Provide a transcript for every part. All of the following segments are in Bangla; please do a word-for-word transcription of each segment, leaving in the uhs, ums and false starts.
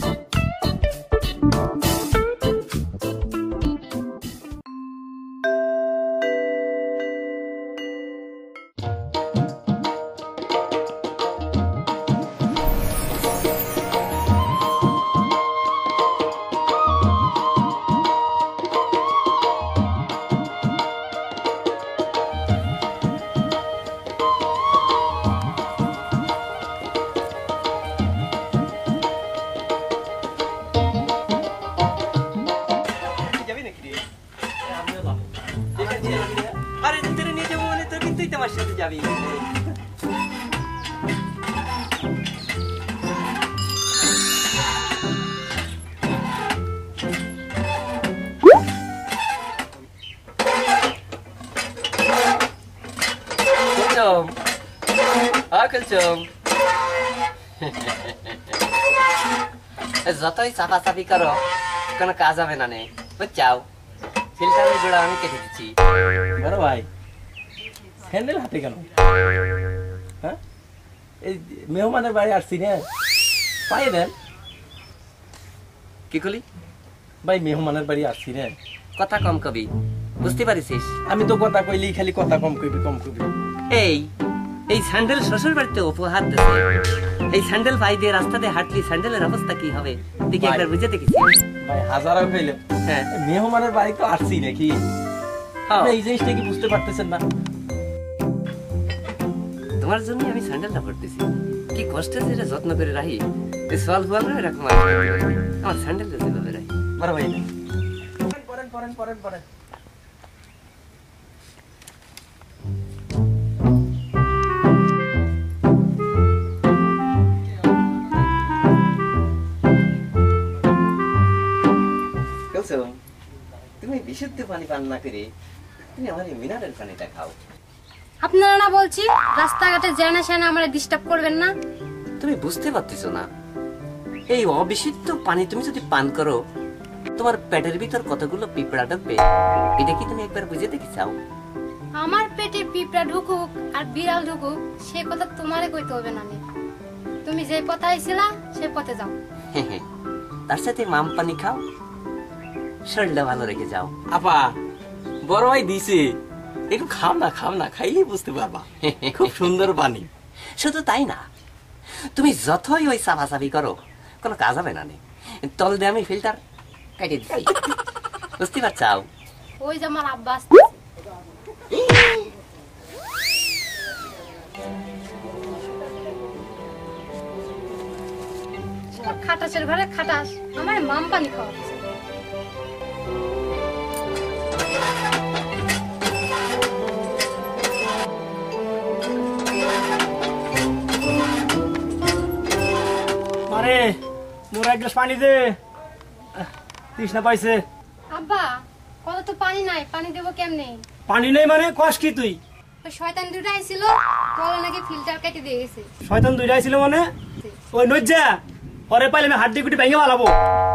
যতই চাপাচাপি করো কোনো কাজ হবে না নে বুঝছাও ফিল্টারের গোড়া আমি কেটে দিচ্ছি বড় ভাই স্যান্ডেল হাতে কেন হ্যাঁ এই মেহমানের বাড়ি আসছি না পাই দেন কি কলি ভাই মেহমানের বাড়ি আসছি না কথা কম কবি বুঝতে পারিস আমি তো কথা কইলি খালি কথা কম কইবি কম কইবি এই এই স্যান্ডেল শ্বশুর বাড়িতে উপহার দিছে এই স্যান্ডেল পাই দিয়ে রাস্তাতে হাঁটলি স্যান্ডেলের অবস্থা কি হবে দেখি একবার বুঝে দেখিস ভাই হাজারো কইলে হ্যাঁ মেহমানের বাড়ি তো আসছি নাকি এই জিনিসটা কি বুঝতে পারতেছেন না তোমার জন্য আমি স্যান্ডেলটা পরতেছি কি কষ্টে যেটা যত্ন করে রাখি এই সল ফুয়াল এরকম আমার স্যান্ডেলটা যেভাবে রাখি বড় ভাই পরেন পরেন পরেন পরেন তুমি বিশুদ্ধ পানি পান না করে তুমি আমার এই মিনারেল পানিটা খাও আপনারা না বলছি রাস্তাঘাটে জানা সেনা আমারে ডিস্টার্ব করবেন না তুমি বুঝতে পারতেছো না এই অবিশুদ্ধ পানি তুমি যদি পান করো তোমার পেটের ভিতর কতগুলো পিঁপড়া ঢুকবে এটা কি তুমি একবার বুঝে দেখি চাও আমার পেটে পিঁপড়া ঢুকুক আর বিড়াল ঢুকুক সে কথা তোমারে কইতে হবে না তুমি যে পথে আইছিলা সেই পথে যাও তার সাথে মাম পানি খাও শরীরটা ভালো রেখে যাও আপা বড় ভাই দিছে একটু খাও না খাও না খাইলেই বুঝতে পারবা খুব সুন্দর পানি শুধু তাই না তুমি যতই ওই চাপাচাপি করো কোনো কাজ হবে না তল দিয়ে আমি ফিল্টার কেটে দিচ্ছি বুঝতে পারছাও ওই যে আমার আব্বা খাটাসের ঘরে খাটাস আমার মাম পানি খাওয়াচ্ছে আরে মোর এক গ্লাস পানি দে তৃষ্ণা পাইছে আব্বা কত তো পানি নাই পানি দেবো কেমনে পানি নেই মানে কস কি তুই ওই শয়তান দুইটা আইছিল তোলা নাকি ফিল্টার কেটে দিয়ে গেছে শয়তান দুইটা আইছিল মানে ওই নজ্জা পরে পাইলে আমি হাড্ডি গুটি ভেঙে পালাবো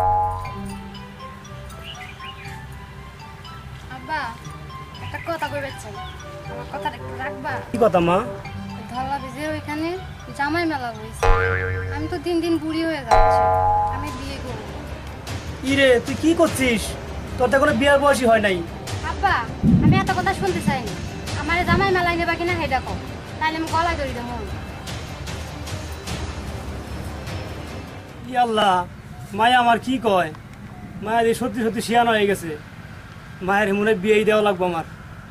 আব্বা একটা কথা কইবে চাই আমার কথাটা একটু রাখবা কি কথা মা ধলা ভিজে ওইখানে জামাই মেলা হইছে আমি তো দিন দিন বুড়ি হয়ে যাচ্ছি আমি বিয়ে করব ইরে তুই কি করছিস তোর তো কোনো বিয়ার বয়সই হয় নাই আব্বা আমি এত কথা শুনতে চাই না আমার জামাই মেলায় নেবা কিনা হেডা কম তাইলে আমি গলায় ধরি দেবো ই আল্লাহ মায়া আমার কি কয় মায়ের এই সত্যি সত্যি শিয়ানো হয়ে গেছে মায়ের মনে বিয়ে দেওয়া লাগবো আমার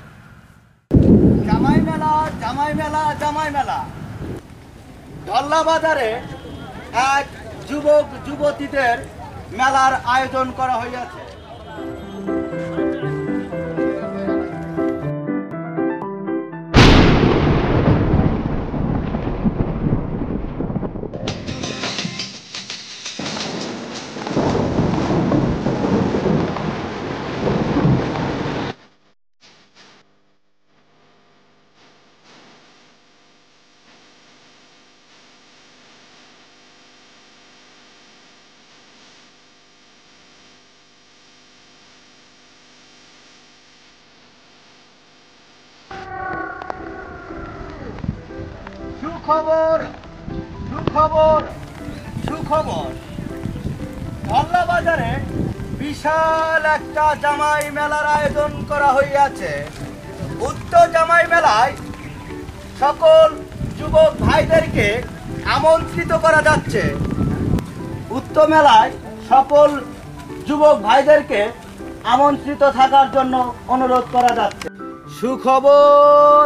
জামাই মেলা জামাই মেলা জামাই মেলা ধল্লা বাজারে এক যুবক যুবতীদের মেলার আয়োজন করা হইয়াছে সুখবর সুখবর সুখবর বিশাল একটা জামাই মেলার আয়োজন করা হইয়াছে। উক্ত জামাই মেলায় সকল যুবক ভাইদেরকে আমন্ত্রিত করা যাচ্ছে। উক্ত মেলায় সকল যুবক ভাইদেরকে আমন্ত্রিত থাকার জন্য অনুরোধ করা যাচ্ছে। সুখবর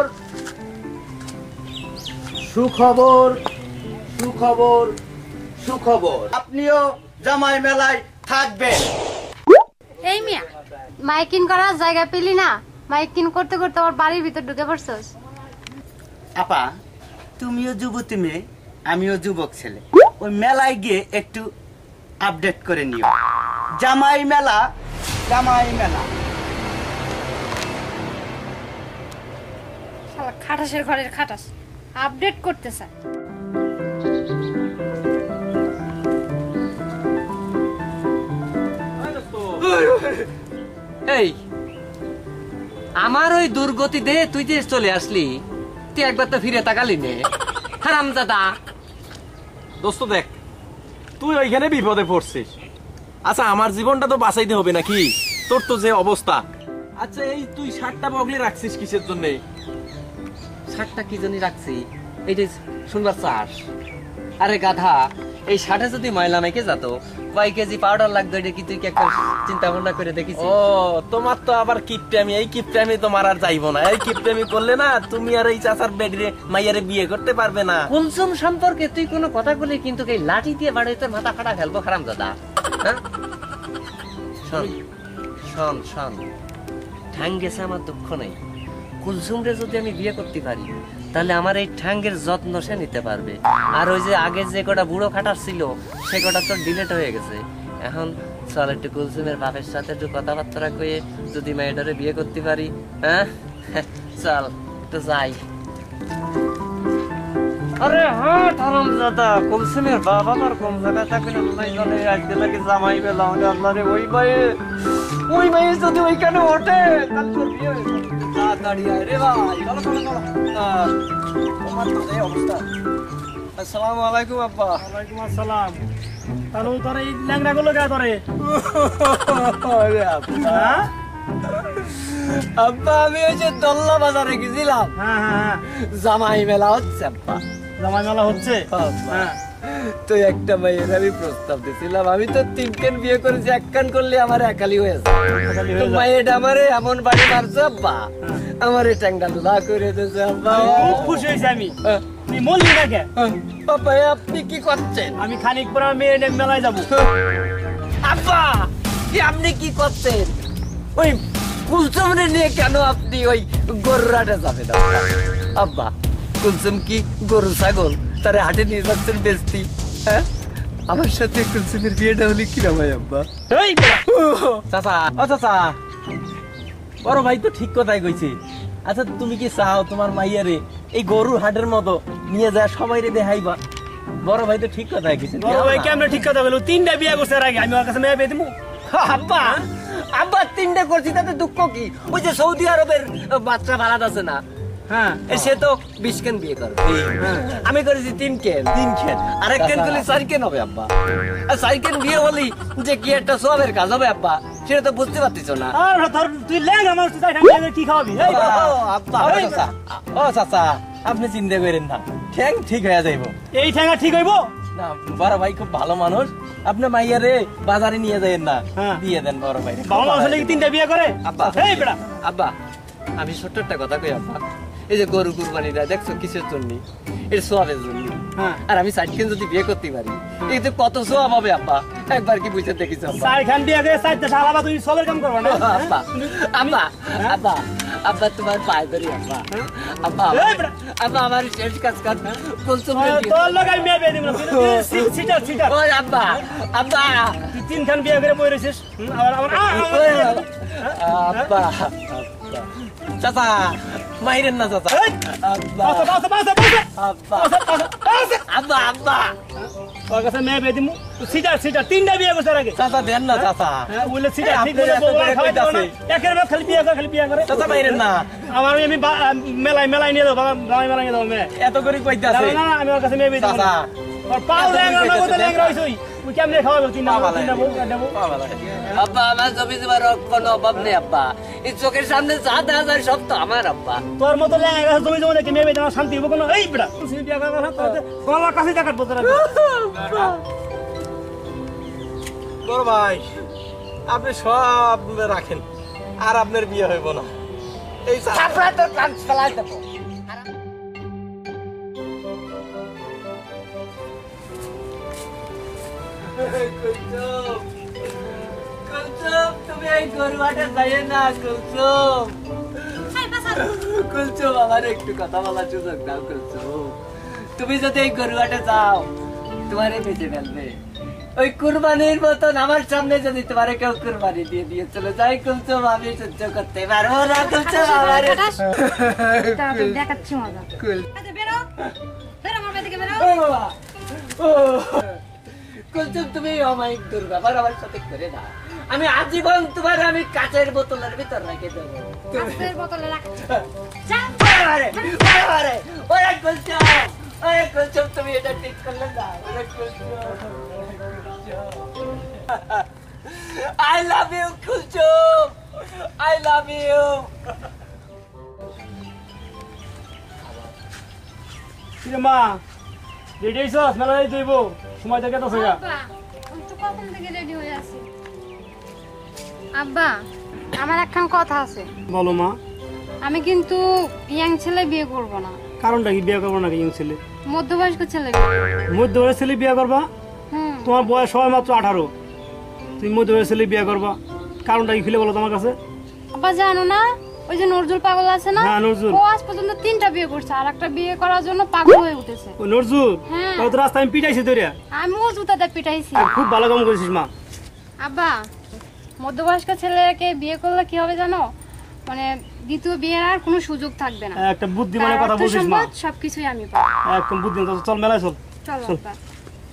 সুখবর সুখবর সুখবর আপনিও জামাই মেলায় থাকবেন। এই মিয়া মাইকিং করার জায়গা পেলি না, মাইকিং করতে করতে আমার বাড়ির ভিতর ঢুকে পড়ছস। আপা, তুমিও যুবতী মেয়ে, আমিও যুবক ছেলে, ওই মেলায় গিয়ে একটু আপডেট করে নিও। জামাই মেলা জামাই মেলা। শালা খাটাসের ঘরের খাটাস আপডেট করতে চায়। এই আমার ওই দুর্গতি দে তুই যে চলে আসলি, তুই একবার তো ফিরে তাকালি নে হারামজাদা। দোস্ত দেখ, তুই ওইখানে বিপদে পড়ছিস। আচ্ছা আমার জীবনটা তো বাঁচাইতে হবে নাকি? তোর তো যে অবস্থা। আচ্ছা এই তুই শার্টটা বগলে রাখছিস কিসের জন্য? শার্টটা কি জানি রাখছি, এইটা শুনবার চাস? আরে গাধা, এই শার্টে যদি ময়লা মেখে যেত কয় কেজি পাউডার লাগতো, এটা কি তুই কি একটা চিন্তা ভাবনা করে দেখিস? ও তোমার তো আবার কিপটামি, এই কিপটামি তোমার আর যাইবো না। এই কিপটামি করলে না তুমি আর এই চাচার বেডরে মাইয়ারে বিয়ে করতে পারবে না। কুলসুম সম্পর্কে তুই কোনো কথা বলে কিন্তু এই লাঠি দিয়ে বাড়ি তোর মাথা ফাটা ফেলবো হারামজাদা। হ্যাঁ শোন শোন শোন, ঠ্যাং গেছে আমার দুঃখ নেই। কুলসুমরে যদি আমি বিয়ে করতে পারি তাহলে আমার এই ঠ্যাঙ্গের যত্ন সে নিতে পারবে। আর ওই যে আগে যে কটা বুড়ো খাটার ছিল সে কটা তো ডিলেট হয়ে গেছে। এখন চল একটু কুলসুমের বাপের সাথে একটু কথাবার্তা কয়ে যদি মেয়েটারে বিয়ে করতে পারি। হ্যাঁ চল একটু যাই। আরে হ্যাঁ হারামজাদা, কুলসুমের বাবা আমার কম জায়গা থাকবে না। আজকে নাকি জামাই মেলা, আল্লাহ রে, ওই মায়ে ওই মায়ে যদি ওইখানে ওঠে তাহলে তোর বিয়ে হয়ে যাবে। তাড়াতাড়ি আয় রে ভাই, চলো চলো চলো। তোমার তো এই অবস্থা। আসসালামু আলাইকুম আব্বা। ওয়ালাইকুম আসসালাম। তাহলে তোর এই ল্যাংড়া গুলো কে ধরে? আরে আব্বা, হ্যাঁ আব্বা আমি ওই যে দল্লা বাজারে গেছিলাম, হ্যাঁ হ্যাঁ জামাই মেলা হচ্ছে আব্বা। জামাই মেলা হচ্ছে? হ্যাঁ তো একটা মেয়ের আমি প্রস্তাব দিয়েছিলাম। আমি তো তিন কান বিয়ে করেছি, এক কান করলে আমার একালি হয়েছে। তো মেয়েটা আমারে এমন বাড়ি মারছে আব্বা, আমারে ট্যাংটা লুলা করে দিয়েছে আব্বা। খুব খুশি হয়েছি আমি। তুই মরলি না কে? বাবা আপনি কি করছেন? আমি খানিক পরে মেয়ে নিয়ে মেলায় যাবো। আব্বা আপনি কি করছেন? ওই কুলসুমরে নিয়ে কেন আপনি ওই গরুর হাটে যাবেন আব্বা? কুলসুম কি গরু ছাগল তারে হাটে নিয়ে যাচ্ছেন বেচতি? হ্যাঁ আমার সাথে কুলসুমের বিয়েটা হলে কিরম হয় আব্বা? চাচা ও চাচা, বড় ভাই তো ঠিক কথাই কইছে। আচ্ছা তুমি কি চাও তোমার মাইয়ারে এই গরুর হাটের মতো নিয়ে যায় সবাই রে দেখাইবা? বড় ভাই তো ঠিক কথাই কইছে। বড় ভাই কেমনে ঠিক কথা বলবো? তিনটা বিয়ে করছে এর আগে, আমি ওর কাছে মেয়ে পেয়ে দেবো? আব্বা আব্বা তিনটে করছি তাতে দুঃখ কি? ওই যে সৌদি আরবের বাচ্চা ভাড়াত আছে না, হ্যাঁ সে তো বিশ কেন বিয়ে করবে, আমি করেছি তিন কেন। তিন কেন আর এক কেন করলে চার কেন হবে আব্বা। আর চার কেন বিয়ে হলি যে কি একটা সবের কাজ হবে আব্বা, সেটা তো বুঝতে পারতিস না। আর ধর তুই ল্যাংড়া মানুষ, তুই চাই কি খাওয়াবি? এই আব্বা ও চাচা আপনি চিন্তা করেন না, ঠ্যাং ঠিক হয়ে যাইব। এই ঠেঙ্গা ঠিক হইব না বড় ভাই খুব ভালো মানুষ, আপনি মাইয়ারে বাজারে নিয়ে যাবেন না, হ্যাঁ। দিয়ে দেন বড় ভাই। ভালো মানুষ হলে কি তিনটা বিয়ে করে? আব্বা এই বেটা আব্বা আমি ছোট্ট একটা কথা কই আব্বা, এই যে গরু কুরবানি দেয় দেখছো কিসের জন্য? এটা সোয়াবের জন্য। হ্যাঁ। আর আমি সাইডকেন যদি বিয়ে করতে পারি এতে কত সোয়াব হবে আব্বা, একবার কি বুঝতে দেখিস আব্বা? চার খান বিয়ে করে চারটা শালাবা তুই সবের কাম করবা না? আব্বা আব্বা আব্বা আব্বা তোমার পায়ে ধরি আব্বা। আব্বা এই বেটা। আব্বা আমার শেষ কাজ কর বলছো তোর লোক আমি মেয়ে পেয়ে দিব না, তুই সিটার সিটার। ওই আব্বা আব্বা তুই তিন খান বিয়ে করে বই রয়েছিস। আবার আবার আব্বা চাচা মাইরেন না চাচা। আব্বা আব্বা আব্বা আব্বা ওর কাছে মেয়ে পেয়ে দিব সিটার সিটার তিনটা বিয়ে করছে এর আগে। চাচা দেন না চাচা। হ্যাঁ বলে সিটার ঠিক আপনার করে এত বউ করে খাওয়াই দাও না। কইতাছে। একের বার খালি বিয়ে করে খালি বিয়ে করে। চাচা মাইরেন না, আমার আমি বা- মেলায় মেলায় নিয়ে যাবো, মেলায় মেলায় নিয়ে যাবো মেয়ে। এত করে কইতাছে। না, না, না, আমি ওর কাছে মেয়ে পেয়ে দিব না। চাচা ওর পাও ল্যাংড়া নগদে ল্যাংড়া হইছে ওই। তুই কেমনে খাওয়াবো তিন নেবো তিন নেবো চার নেবো আব্বা আমার জমি জমার কোনো অভাব নেই আব্বা, এই চোখের সামনে যা দেখা যায় সব তো আমার আব্বা। তোর মতো লেগে গেছে জমি জমা দেখে মেয়ে মেয়ে আমার শান্তি হবো কোনো এই বেটা তুই বিয়া করবো না গলার কাছে টাকার বলতে রাখবো বড় ভাই আপনি সব রাখেন আর আপনার বিয়ে হইব না এই তারপরে তোর কান ফেলাই দেবো। কুলসুম তুমি এই গরুয়াটা যাই না কুলসুম, কুলসুম আমার একটু কথা বলার সুযোগ দাও কুলসুম। তুমি যদি এই গরুয়াটা যাও তোমারে বেঁচে ফেলবে, ওই কুরবানির মতন আমার সামনে যদি তোমারে কেউ কুরবানি দিয়ে দিয়ে চলে যায় কুলসুম আমি সহ্য করতে পারবো না কুলসুম। আমার দেখাচ্ছি মজা। আচ্ছা বেরো বেরো আমার বাড়ি থেকে বেরো। ও বাবা, ও কুলসুম তুমি অমায়িক দুর্ব্যবহার আমার সাথে করে না, আমি আজীবন তোমার আমি কাচের বোতলের ভিতর রেখে দেবো। কাঁচের বোতলে রাখ। যা। আরে আরে ওরে কুলসুম, ওরে কুলসুম তুমি এটা ঠিক করলে না। ওরে Kulsum, I love you Kulsum, I love you। কিরে মা রেডি হইছস মেলা যাই তুইবো সময় থেকে তো সেগা আব্বা আমি তো কখন থেকে রেডি হয়ে আছি। আব্বা আমার একখান কথা আছে, বলো মা। আমি কিন্তু ইয়াং ছেলে বিয়ে করব না। কারণটা কি বিয়ে করবো নাকি ইয়ং ছেলে? মধ্যবয়স্ক ছেলে বিয়ে করব। মধ্যবয়সী ছেলে বিয়ে করবা? হুম তোমার বয়স সবাই মাত্র আঠারো, তুমি মধ্যবয়সী ছেলে বিয়ে করবা, কারণটা কি খুলে বলো তোমার কাছে? আব্বা জানো না ওই যে নজরুল পাগল আছে না, হ্যাঁ, নজরুল। ও আজ পর্যন্ত তিনটা বিয়ে করছে, আর একটা বিয়ে করার জন্য পাগল হয়ে উঠেছে। ওই নজরুল হ্যাঁ। তো রাস্তা আমি পিটাইছি তোরিয়া, আমি ও জুতাতে পিটাইছি। খুব ভালো কাম করেছিস মা। আব্বা মধ্যবয়স্ক ছেলেকে বিয়ে করলে কি হবে জানো, মানে দ্বিতীয় বিয়ের আর কোনো সুযোগ থাকবে না। একটা বুদ্ধিমানের তার কথা অর্থ বলছিস মা, সম্পদ সবকিছুই আমি পাবো। একদম বুদ্ধিমান। চল মেলায় চল। চলো চল। আব্বা।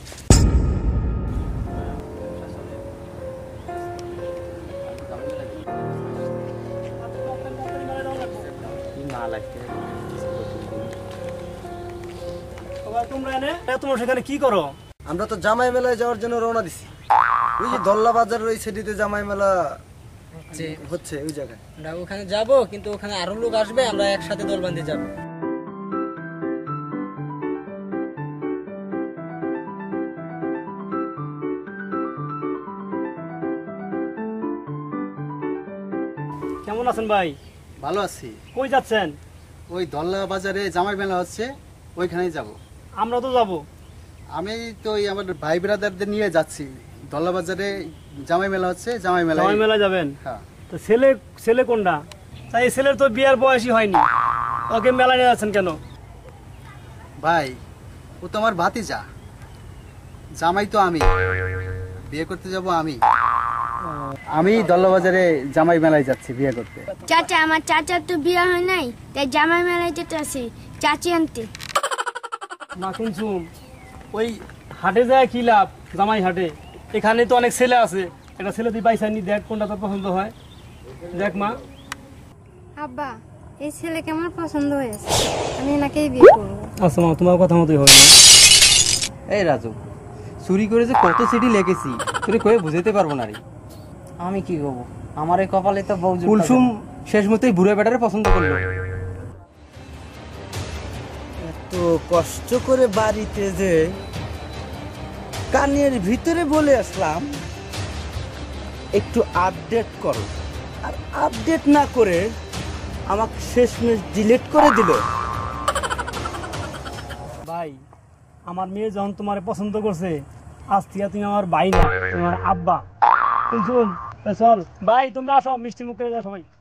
তোমরা এনে তোমরা সেখানে কি করো? আমরা তো জামাই মেলায় যাওয়ার জন্য রওনা দিছি, ওই যে দল্লা বাজারের ওই সিটিতে জামাই মেলা হচ্ছে ওই জায়গায়। আমরা ওখানে যাব, কিন্তু ওখানে আরো লোক আসবে, আমরা একসাথে দল বাঁধে যাব। কেমন আছেন ভাই? ভালো আছি। কই যাচ্ছেন? ওই দল্লা বাজারে জামাই মেলা হচ্ছে, ওইখানেই যাব। আমরা তো যাব। আমি তো ওই আমার ভাই ব্রাদারদের নিয়ে যাচ্ছি, দল্লা বাজারে জামাই মেলা হচ্ছে, জামাই মেলা। জামাই মেলা যাবেন? হ্যাঁ। তো ছেলে ছেলে কোনটা? তাই এই ছেলের তো বিয়ার বয়সই হয়নি, ওকে মেলা নিয়ে যাচ্ছেন কেন? ভাই ও তো আমার ভাতিজা, জামাই তো আমি, বিয়ে করতে যাব আমি। আমি দল্লা বাজারে জামাই মেলায় যাচ্ছি বিয়ে করতে। চাচা আমার চাচার তো বিয়ে হয় নাই, তাই জামাই মেলায় যেতে আসি চাচি আনতে। না কুনসুম, ওই হাটে যায় কি লাভ? জামাই হাটে, এখানে তো অনেক ছেলে আছে, একটা ছেলে তুই পাইছানি, দেখ কোনটা তোর পছন্দ হয়, দেখ মা। আব্বা এই ছেলেকে আমার পছন্দ হয়েছে, আমি এনাকেই বিয়ে করবো। আচ্ছা মা, তোমার কথা মতোই হবে না। এই রাজু, চুরি করে যে কত চিঠি লিখেছি তুই কয়ে বুঝাইতে পারবো না রে। আমি কি করবো, আমার এই কপালে তো বউ কুলসুম শেষ মতোই বুড়ে বেটারে পছন্দ করলো। এত কষ্ট করে বাড়িতে যে কানের ভিতরে বলে আসলাম একটু আপডেট করো, আর আপডেট না করে আমাকে শেষমেশ ডিলিট করে দিল। ভাই আমার মেয়ে যখন তোমার পছন্দ করছে, আজ থেকে তুমি আমার ভাই না, তোমার আব্বা। কুলসুম চল ভাই, তোমরা আসো, মিষ্টি মুখ করে যাও সবাই।